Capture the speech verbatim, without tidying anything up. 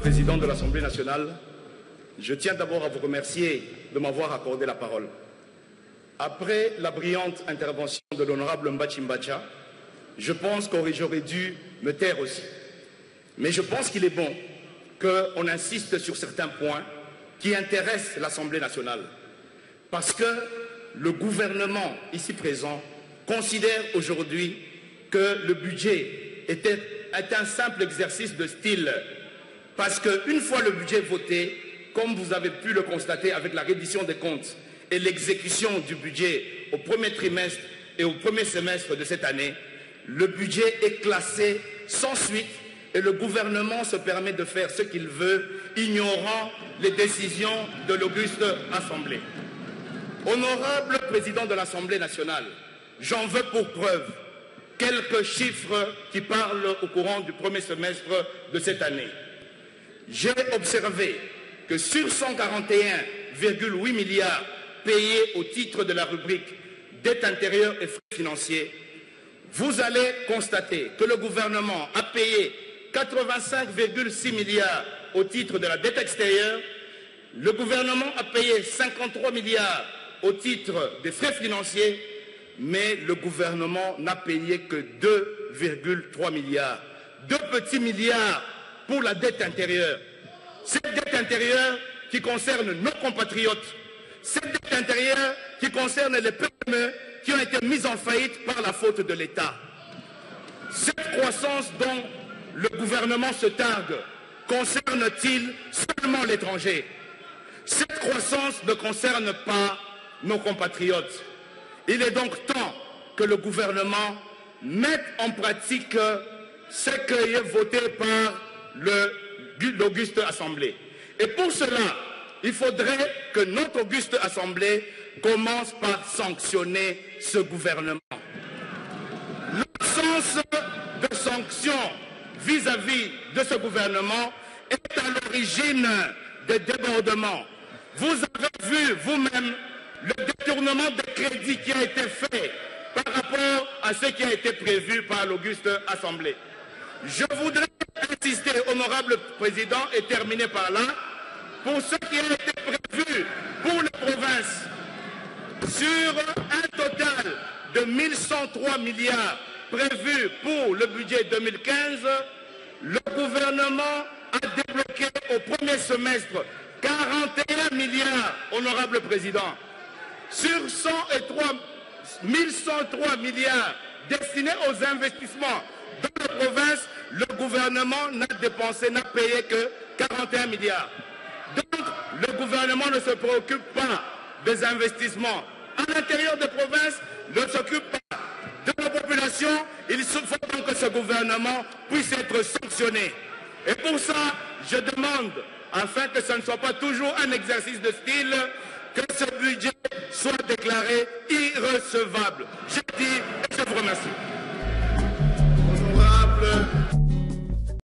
Président de l'Assemblée nationale, je tiens d'abord à vous remercier de m'avoir accordé la parole. Après la brillante intervention de l'honorable Mbachi Mbacha, je pense que j'aurais dû me taire aussi. Mais je pense qu'il est bon qu'on insiste sur certains points qui intéressent l'Assemblée nationale. Parce que le gouvernement ici présent considère aujourd'hui que le budget était, est un simple exercice de style. Parce qu'une fois le budget voté, comme vous avez pu le constater avec la reddition des comptes et l'exécution du budget au premier trimestre et au premier semestre de cette année, le budget est classé sans suite et le gouvernement se permet de faire ce qu'il veut, ignorant les décisions de l'auguste Assemblée. Honorable Président de l'Assemblée nationale, j'en veux pour preuve quelques chiffres qui parlent au courant du premier semestre de cette année. J'ai observé que sur cent quarante et un virgule huit milliards payés au titre de la rubrique dette intérieure et frais financiers, vous allez constater que le gouvernement a payé quatre-vingt-cinq virgule six milliards au titre de la dette extérieure, le gouvernement a payé cinquante-trois milliards au titre des frais financiers, mais le gouvernement n'a payé que deux virgule trois milliards. Deux petits milliards pour la dette intérieure. Cette dette intérieure qui concerne nos compatriotes, cette dette intérieure qui concerne les P M E qui ont été mises en faillite par la faute de l'État. Cette croissance dont le gouvernement se targue concerne-t-il seulement l'étranger? Cette croissance ne concerne pas nos compatriotes. Il est donc temps que le gouvernement mette en pratique ce qui est voté par l'auguste Assemblée. Et pour cela, il faudrait que notre auguste Assemblée commence par sanctionner ce gouvernement. L'absence de sanctions vis-à-vis de ce gouvernement est à l'origine des débordements. Vous avez vu vous-même le détournement de crédit qui a été fait par rapport à ce qui a été prévu par l'auguste Assemblée. Je voudrais insister, honorable Président, et terminer par là, pour ce qui a été prévu pour les provinces, sur un total de mille cent trois milliards prévus pour le budget deux mille quinze, le gouvernement a débloqué au premier semestre quarante et un milliards, honorable Président, sur mille cent trois milliards destinés aux investissements dans la province. Le gouvernement n'a dépensé, n'a payé que quarante et un milliards. Donc, le gouvernement ne se préoccupe pas des investissements. À l'intérieur des provinces, ne s'occupe pas de la population. Il faut donc que ce gouvernement puisse être sanctionné. Et pour ça, je demande, afin que ce ne soit pas toujours un exercice de style, que ce budget soit déclaré irrecevable. Je